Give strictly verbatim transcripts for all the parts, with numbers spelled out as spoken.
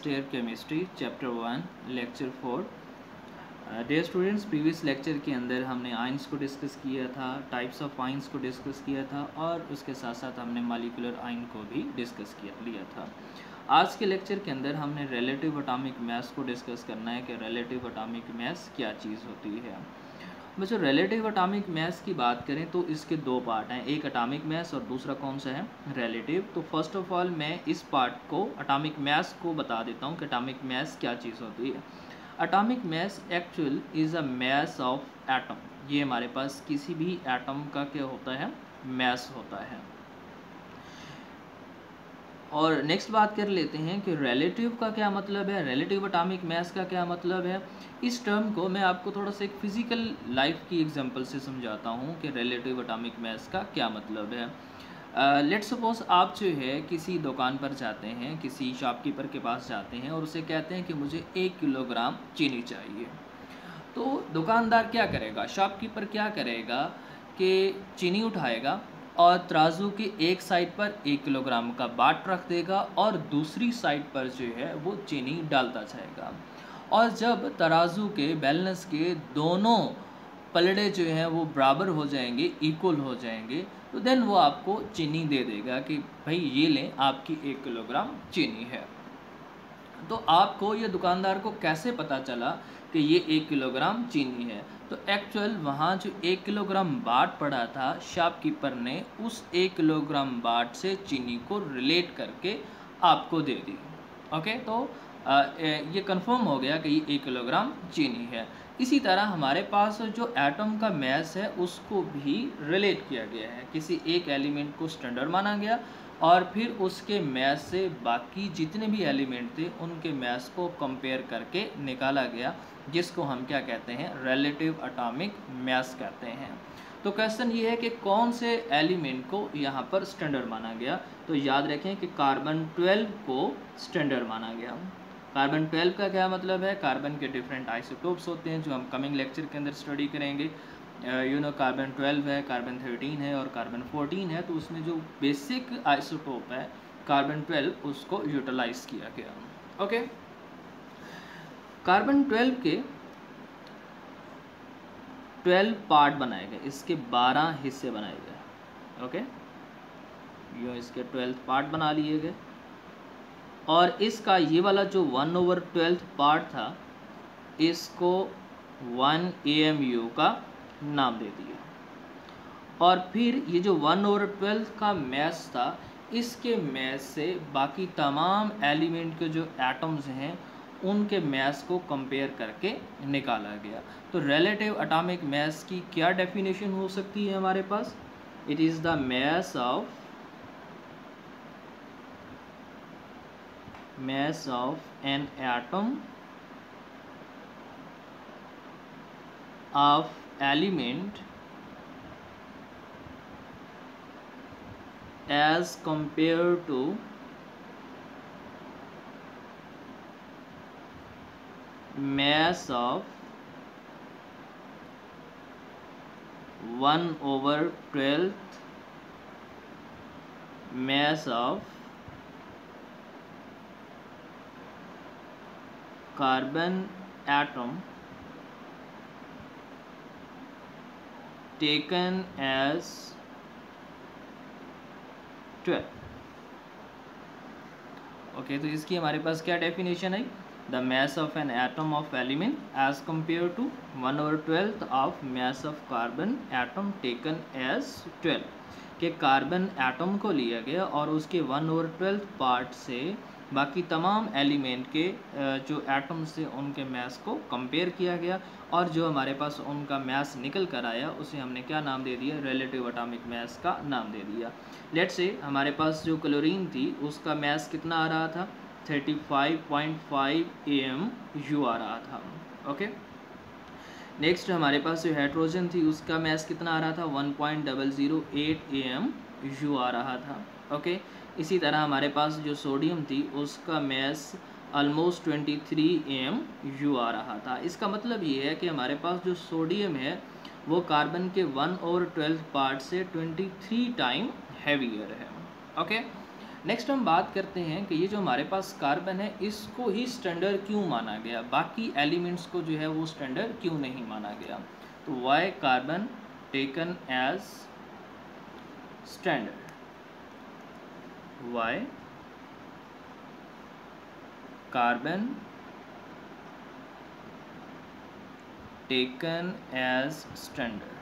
First year chemistry chapter one lecture four. Dear students, previous lecture के अंदर हमने ions को डिस्कस किया था, टाइप्स ऑफ आइंस को डिस्कस किया था और उसके साथ साथ हमने मॉलिक्यूलर आइन को भी डिस्कस किया लिया था। आज के लेक्चर के अंदर हमने रिलेटिव एटॉमिक मास को डिस्कस करना है कि रिलेटिव एटॉमिक मास क्या चीज़ होती है। बच्चों, रिलेटिव एटॉमिक मास की बात करें तो इसके दो पार्ट हैं, एक एटॉमिक मास और दूसरा कौन सा है, रिलेटिव। तो फर्स्ट ऑफ ऑल मैं इस पार्ट को एटॉमिक मास को बता देता हूँ कि एटॉमिक मास क्या चीज़ होती है। Atomic mass actual is a mass of atom. ये हमारे पास किसी भी एटम का क्या होता है, मास होता है। और नेक्स्ट बात कर लेते हैं कि रिलेटिव का क्या मतलब है, रिलेटिव एटॉमिक मास का क्या मतलब है। इस टर्म को मैं आपको थोड़ा सा एक फिजिकल लाइफ की एग्जांपल से समझाता हूँ कि रिलेटिव एटॉमिक मास का क्या मतलब है। लेट्स सपोज आप जो है किसी दुकान पर जाते हैं, किसी शॉपकीपर के पास जाते हैं और उसे कहते हैं कि मुझे एक किलोग्राम चीनी चाहिए। तो दुकानदार क्या करेगा, शॉपकीपर क्या करेगा कि चीनी उठाएगा और तराजू की एक साइड पर एक किलोग्राम का बाट रख देगा और दूसरी साइड पर जो है वो चीनी डालता जाएगा। और जब तराजू के बैलेंस के दोनों पलड़े जो हैं वो बराबर हो जाएंगे, इक्वल हो जाएंगे, तो देन वो आपको चीनी दे देगा कि भाई ये लें, आपकी एक किलोग्राम चीनी है। तो आपको ये दुकानदार को कैसे पता चला कि ये एक किलोग्राम चीनी है? तो एक्चुअल वहाँ जो एक किलोग्राम बाट पड़ा था, शॉपकीपर ने उस एक किलोग्राम बाट से चीनी को रिलेट करके आपको दे दी। ओके, तो आ, ये कंफर्म हो गया कि ये एक किलोग्राम चीनी है। इसी तरह हमारे पास जो एटम का मास है उसको भी रिलेट किया गया है, किसी एक एलिमेंट को स्टैंडर्ड माना गया और फिर उसके मास से बाकी जितने भी एलिमेंट थे उनके मास को कंपेयर करके निकाला गया, जिसको हम क्या कहते हैं, रिलेटिव एटॉमिक मास कहते हैं। तो क्वेश्चन ये है कि कौन से एलिमेंट को यहाँ पर स्टैंडर्ड माना गया। तो याद रखें कि कार्बन ट्वेल्व को स्टैंडर्ड माना गया। कार्बन ट्वेल्व का क्या मतलब है, कार्बन के डिफरेंट आइसोटोप्स होते हैं जो हम कमिंग लेक्चर के अंदर स्टडी करेंगे। यू नो कार्बन ट्वेल्व है, कार्बन थर्टीन है और कार्बन फोर्टीन है। तो उसमें जो बेसिक आइसोटोप है कार्बन ट्वेल्व, उसको यूटिलाइज किया गया। ओके, कार्बन ट्वेल्व के ट्वेल्व पार्ट बनाए गए, इसके बारह हिस्से बनाए गए। ओके, यो इसके ट्वेल्थ पार्ट बना लिए गए और इसका ये वाला जो वन ओवर ट्वेल्थ पार्ट था इसको वन ए एम यू का नाम दे दिया। और फिर ये जो वन ओवर ट्वेल्थ का मास था, इसके मास से बाकी तमाम एलिमेंट के जो एटम्स हैं उनके मास को कंपेयर करके निकाला गया। तो रिलेटिव एटॉमिक मास की क्या डेफिनेशन हो सकती है हमारे पास, it is the mass of mass of an atom of element as compared to mass of one over twelfth mass of carbon atom taken as twelve. Okay, तो इसकी हमारे पास क्या डेफिनेशन है, the mass of an atom of element as compare to one over twelfth of mass of carbon atom taken as twelve. के carbon atom को लिया गया और उसके वन ओवर ट्वेल्थ पार्ट से बाकी तमाम एलिमेंट के जो एटम्स थे उनके मास को कंपेयर किया गया और जो हमारे पास उनका मास निकल कर आया उसे हमने क्या नाम दे दिया, रिलेटिव एटॉमिक मास का नाम दे दिया। लेट्स से हमारे पास जो क्लोरीन थी उसका मास कितना आ रहा था, thirty five point five A M U आ रहा था। ओके, नेक्स्ट हमारे पास जो हाइड्रोजन थी उसका मास कितना आ रहा था, one point double zero eight A M U आ रहा था। ओके, इसी तरह हमारे पास जो सोडियम थी उसका mass almost twenty three A M U आ रहा था। इसका मतलब ये है कि हमारे पास जो सोडियम है वो कार्बन के वन ओवर ट्वेल्व पार्ट से ट्वेंटी थ्री टाइम हैवियर है। ओके, नेक्स्ट हम बात करते हैं कि ये जो हमारे पास कार्बन है इसको ही स्टैंडर्ड क्यों माना गया, बाकी एलिमेंट्स को जो है वो स्टैंडर्ड क्यों नहीं माना गया। तो why carbon taken as standard, why carbon taken as standard,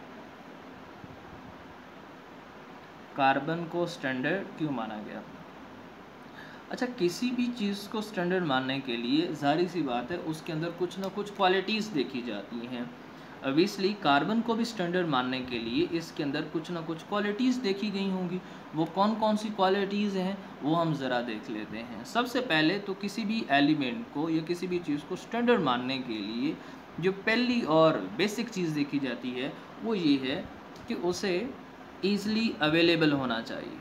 carbon को स्टैंडर्ड क्यों माना गया। अच्छा, किसी भी चीज़ को स्टैंडर्ड मानने के लिए जाहिर सी बात है उसके अंदर कुछ ना कुछ क्वालिटीज़ देखी जाती हैं। ऑब्वियसली कार्बन को भी स्टैंडर्ड मानने के लिए इसके अंदर कुछ ना कुछ क्वालिटीज़ देखी गई होंगी। वो कौन कौन सी क्वालिटीज़ हैं वो हम ज़रा देख लेते हैं। सबसे पहले तो किसी भी एलिमेंट को या किसी भी चीज़ को स्टैंडर्ड मानने के लिए जो पहली और बेसिक चीज़ देखी जाती है वो ये है कि उसे ईज़िली अवेलेबल होना चाहिए,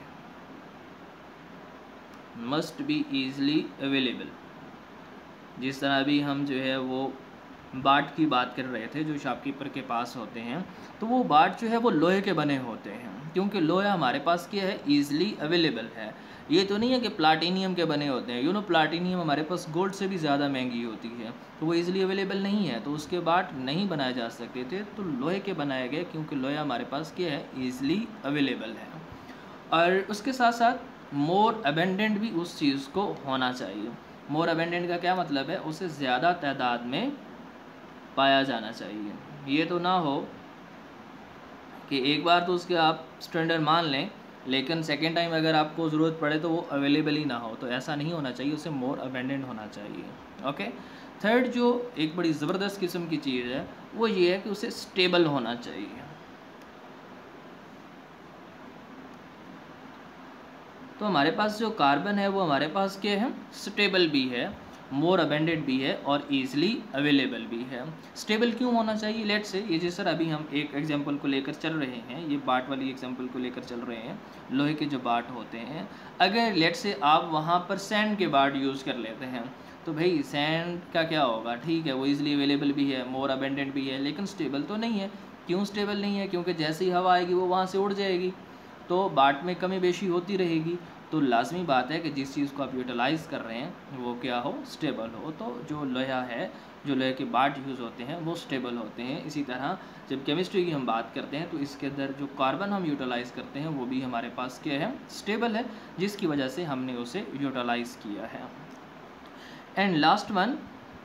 मस्ट बी ईज़िली अवेलेबल। जिस तरह अभी हम जो है वो बाट की बात कर रहे थे जो शॉपकीपर के पास होते हैं, तो वो बाट जो है वो लोहे के बने होते हैं, क्योंकि लोहा हमारे पास क्या है, ईज़िली अवेलेबल है। ये तो नहीं है कि प्लाटिनियम के बने होते हैं, यू नो प्लाटिनियम हमारे पास गोल्ड से भी ज़्यादा महंगी होती है, तो वो ईज़िली अवेलेबल नहीं है, तो उसके बाट नहीं बनाए जा सकते थे, तो लोहे के बनाए गए, क्योंकि लोहा हमारे पास क्या है, ईज़िली अवेलेबल है। और उसके साथ साथ मोर अबेंडेंट भी उस चीज़ को होना चाहिए। मोर अबेंडेंट का क्या मतलब है, उसे ज़्यादा तादाद में पाया जाना चाहिए। ये तो ना हो कि एक बार तो उसके आप स्टैंडर्ड मान लें, लेकिन सेकेंड टाइम अगर आपको ज़रूरत पड़े तो वो अवेलेबल ही ना हो, तो ऐसा नहीं होना चाहिए, उसे मोर अबेंडेंट होना चाहिए। ओके, थर्ड जो एक बड़ी ज़बरदस्त किस्म की चीज़ है वो ये है कि उसे स्टेबल होना चाहिए। तो हमारे पास जो कार्बन है वो हमारे पास क्या है, स्टेबल भी है, मोर अबेंडेंट भी है और ईज़िली अवेलेबल भी है। स्टेबल क्यों होना चाहिए, लेट से ये जिस तरह अभी हम एक एग्जांपल को लेकर चल रहे हैं, ये बाट वाली एग्जांपल को लेकर चल रहे हैं, लोहे के जो बाट होते हैं, अगर लेट से आप वहाँ पर सैंड के बाट यूज़ कर लेते हैं, तो भाई सैंड का क्या होगा, ठीक है वो ईज़िली अवेलेबल भी है, मोर अबेंडेंट भी है, लेकिन स्टेबल तो नहीं है। क्यों स्टेबल नहीं है, क्योंकि जैसे ही हवा आएगी वो वहाँ से उड़ जाएगी, तो बाट में कमी बेशी होती रहेगी। तो लाजमी बात है कि जिस चीज़ को आप यूटिलाइज़ कर रहे हैं वो क्या हो, स्टेबल हो। तो जो लोहा है, जो लोहे के बाट यूज़ होते हैं वो स्टेबल होते हैं। इसी तरह जब केमिस्ट्री की हम बात करते हैं तो इसके अंदर जो कार्बन हम यूटिलाइज़ करते हैं वो भी हमारे पास क्या है, स्टेबल है, जिसकी वजह से हमने उसे यूटिलाइज़ किया है। And last one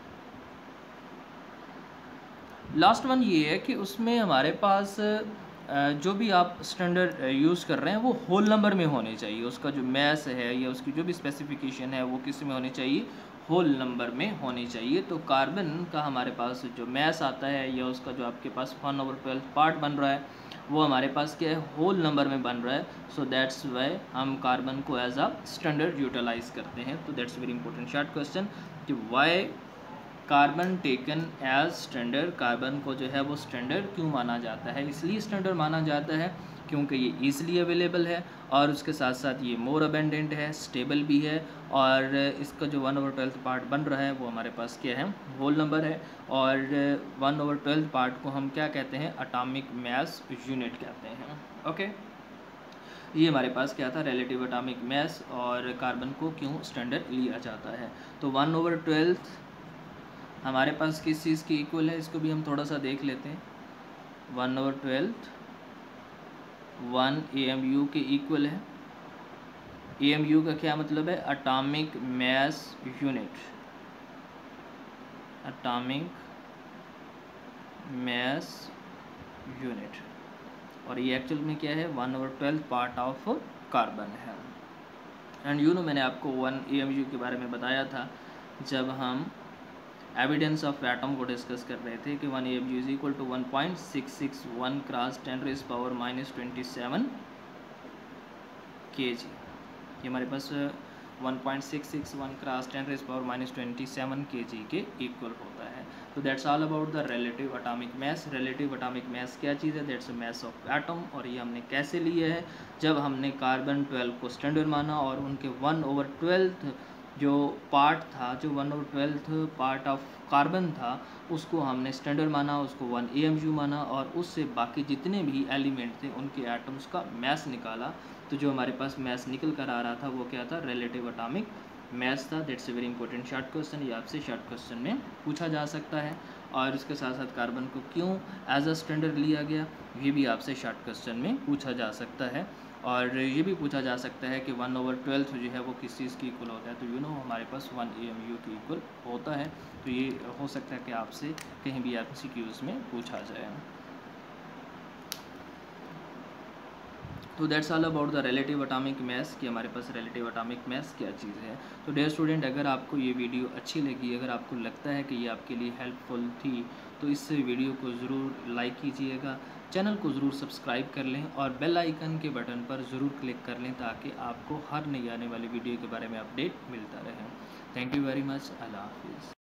last one ये है कि उसमें हमारे पास जो भी आप स्टैंडर्ड यूज़ कर रहे हैं वो होल नंबर में होने चाहिए। उसका जो मैस है या उसकी जो भी स्पेसिफिकेशन है वो किस में होनी चाहिए, होल नंबर में होनी चाहिए। तो कार्बन का हमारे पास जो मैस आता है या उसका जो आपके पास वन ओवर ट्वेल्व पार्ट बन रहा है वो हमारे पास क्या है, होल नंबर में बन रहा है। सो दैट्स वाई हम कार्बन को एज अ स्टैंडर्ड यूटिलाइज़ करते हैं। तो that's very important short question कि why carbon taken as standard, carbon को जो है वो स्टैंडर्ड क्यों माना जाता है, इसलिए स्टैंडर्ड माना जाता है क्योंकि ये ईज़िली अवेलेबल है और उसके साथ साथ ये मोर अबेंडेंट है, स्टेबल भी है, और इसका जो वन ओवर ट्वेल्थ पार्ट बन रहा है वो हमारे पास क्या है, होल नंबर है। और वन ओवर ट्वेल्थ पार्ट को हम क्या कहते हैं, एटॉमिक मास यूनिट कहते हैं। ओके, ये हमारे पास क्या था, रिलेटिव एटॉमिक मास, और कार्बन को क्यों स्टैंडर्ड लिया जाता है। तो वन ओवर ट्वेल्थ हमारे पास किस चीज़ की इक्वल है, इसको भी हम थोड़ा सा देख लेते हैं। One over twelfth one A M U के इक्वल है। ए एम यू का क्या मतलब है, atomic mass unit, atomic mass unit, और ये एक्चुअल में क्या है, one over twelfth part of carbon है। एंड यू नो मैंने आपको वन ए एम यू के बारे में बताया था जब हम एविडेंस ऑफ एटम को डिस्कस कर रहे थे कि one A M U is equal to one point six six one cross ten raise power minus twenty seven K G. ये हमारे पास one point six six one cross ten raise power minus twenty seven K G के equal होता है। तो that's all about the relative atomic mass. Relative atomic mass क्या चीज़ है, that's a mass of atom, और ये हमने कैसे लिया है, जब हमने कार्बन ट्वेल्व को स्टैंडर्ड माना और उनके वन ओवर ट्वेल्थ जो पार्ट था, जो one over twelfth part of carbon था, उसको हमने स्टैंडर्ड माना, उसको वन ए एम यू माना, और उससे बाकी जितने भी एलिमेंट थे उनके एटम्स का मास निकाला। तो जो हमारे पास मैथ्स निकल कर आ रहा था वो क्या था, रिलेटिव एटॉमिक मैथ्स था। That's a very important short question, ये आपसे शॉर्ट क्वेश्चन में पूछा जा सकता है। और इसके साथ साथ कार्बन को क्यों एज अ स्टैंडर्ड लिया गया, ये भी आपसे शॉर्ट क्वेश्चन में पूछा जा सकता है। और ये भी पूछा जा सकता है कि वन ओवर ट्वेल्थ जो है वो किस चीज़ की इक्वल होता है, तो यू नो हमारे पास वन ए एम यू की इक्वल होता है। तो ये हो सकता है कि आपसे कहीं भी एम सी क्यूज़ में पूछा जाए। तो that's all about the relative atomic mass, कि हमारे पास रिलेटिव एटॉमिक मास क्या चीज़ है। तो डियर स्टूडेंट, अगर आपको ये वीडियो अच्छी लगी, अगर आपको लगता है कि ये आपके लिए हेल्पफुल थी, तो इस वीडियो को ज़रूर लाइक कीजिएगा, चैनल को ज़रूर सब्सक्राइब कर लें और बेल आइकन के बटन पर ज़रूर क्लिक कर लें ताकि आपको हर नई आने वाली वीडियो के बारे में अपडेट मिलता रहे। Thank you very much. Allah हाफिज़।